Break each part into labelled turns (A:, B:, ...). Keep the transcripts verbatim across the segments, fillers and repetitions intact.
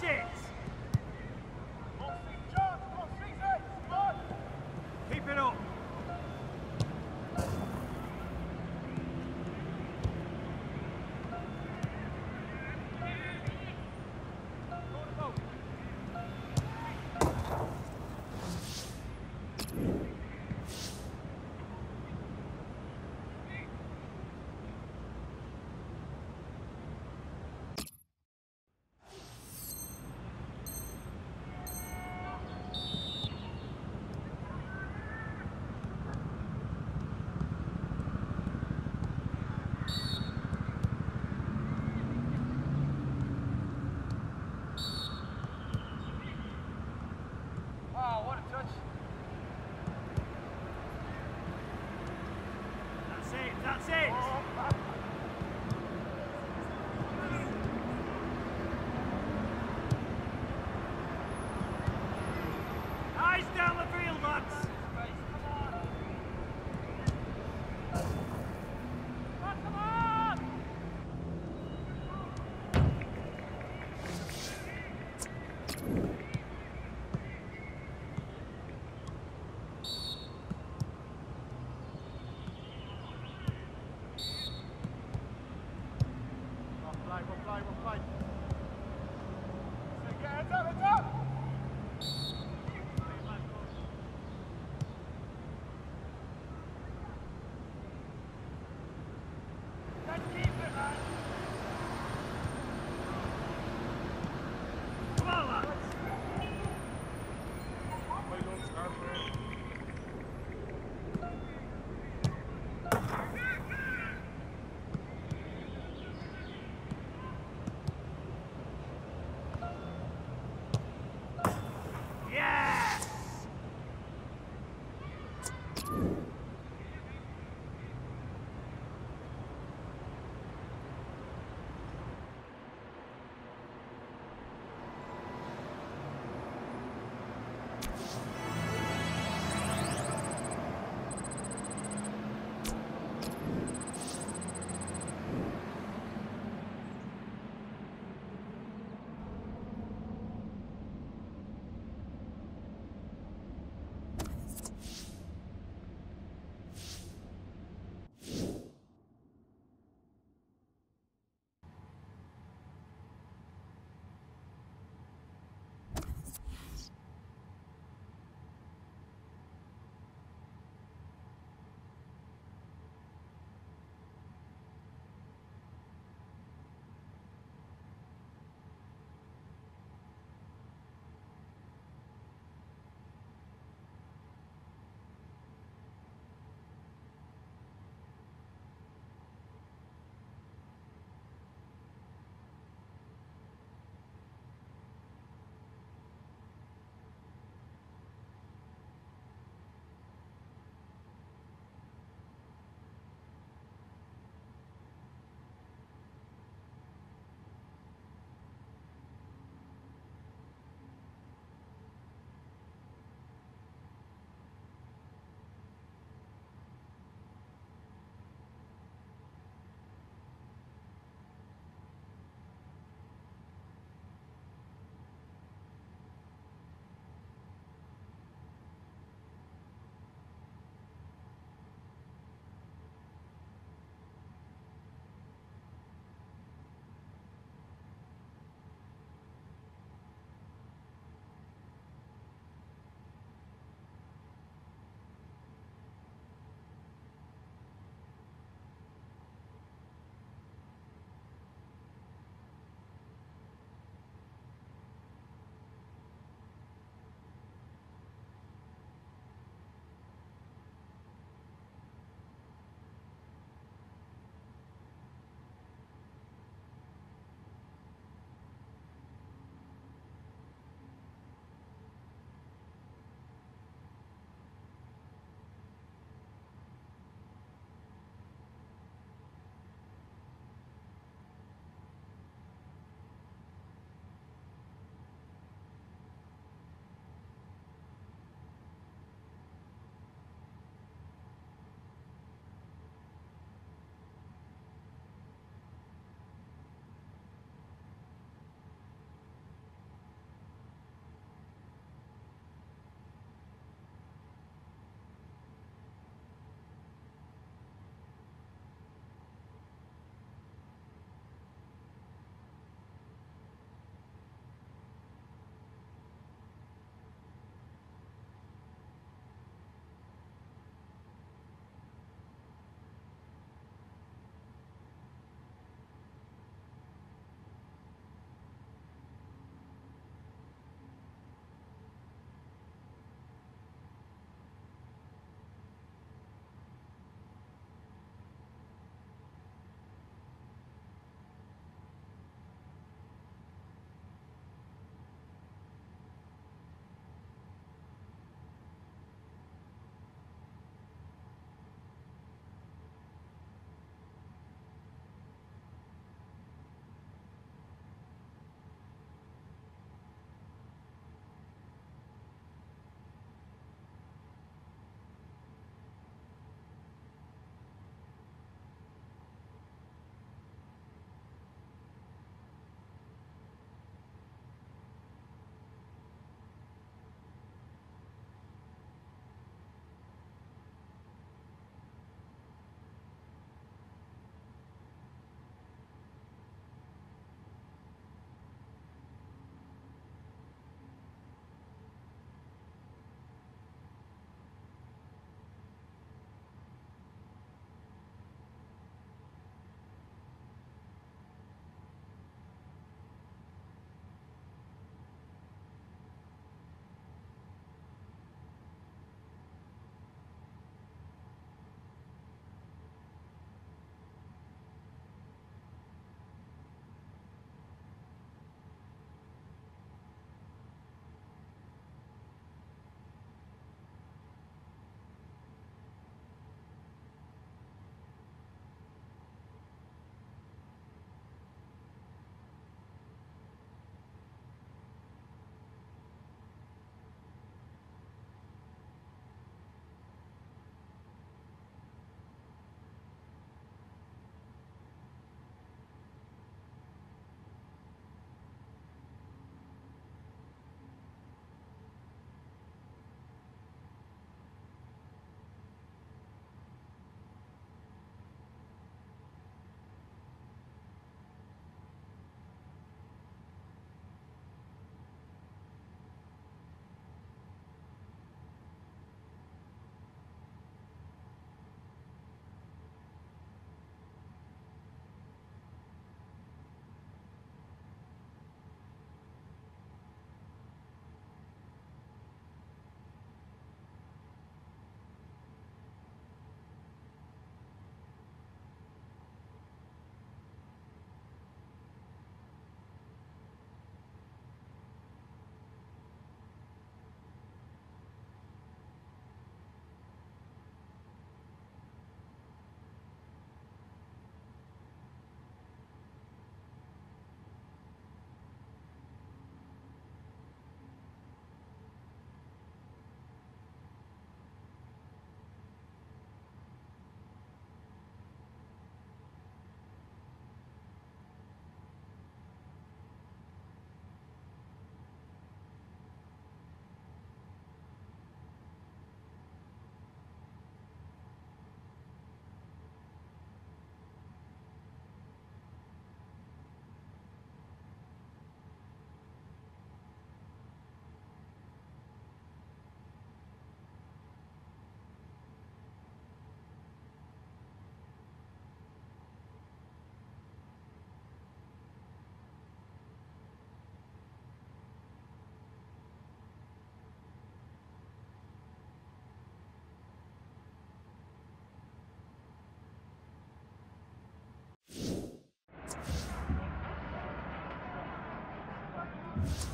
A: it! Keep it up.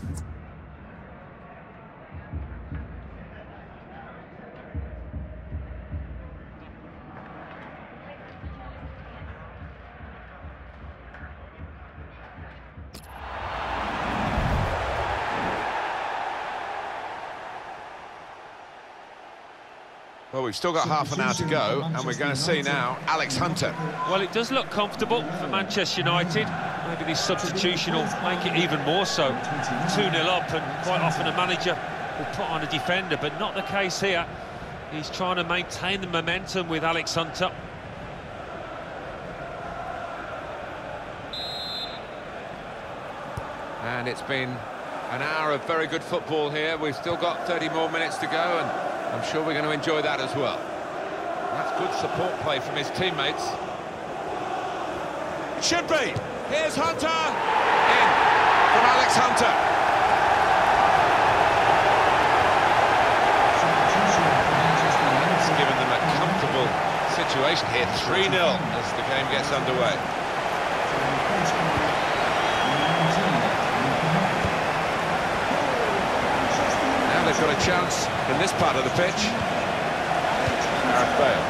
A: Well, we've still got half an hour to go, and we're going to see now Alex Hunter.
B: Well, it does look comfortable for Manchester United. Maybe this substitution will make it even more so. two nil up, and quite often a manager will put on a defender, but not the case here. He's trying to maintain the momentum with Alex Hunter.
A: And it's been an hour of very good football here. We've still got thirty more minutes to go, and I'm sure we're going to enjoy that as well. That's good support play from his teammates. It should be. Here's Hunter. In from Alex Hunter. It's given them a comfortable situation here. three nil as the game gets underway. They've got a chance in this part of the pitch. Gareth Bale.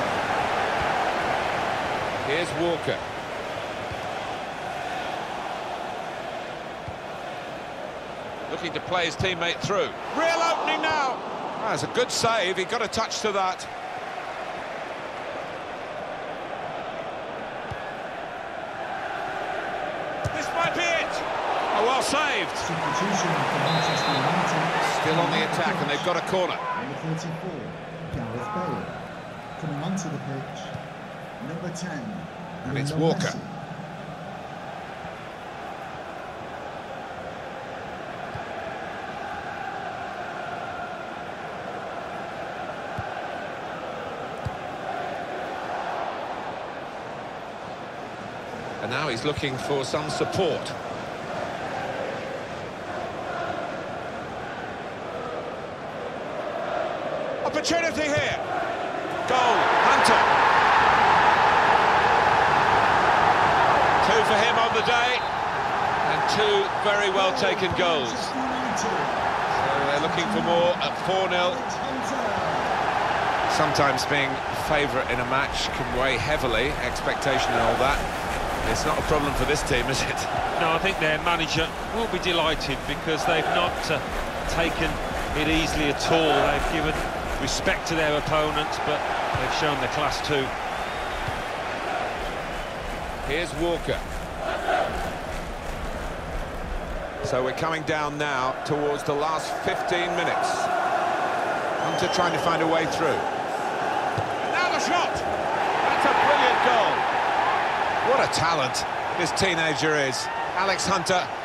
A: Here's Walker. Looking to play his teammate through. Real opening now. That's a good save. He got a touch to that. This might be it. Oh, well saved. Still on the attack, and they've got a corner.
C: Number thirty-four, Gareth Bale. Coming onto the pitch, number ten,
A: and it's Walker.
C: Messi.
A: And now he's looking for some support. Opportunity here. Goal, Hunter. Two for him on the day, and two very well taken goals. So they're looking for more at four nil. Sometimes being favourite in a match can weigh heavily, expectation and all that. It's not a problem for this team, is it?
B: No, I think their manager will be delighted because they've not uh, taken it easily at all. They've given respect to their opponents, but they've shown the class too.
A: Here's Walker. So we're coming down now towards the last fifteen minutes. Hunter trying to find a way through. Now the shot! That's a brilliant goal. What a talent this teenager is. Alex Hunter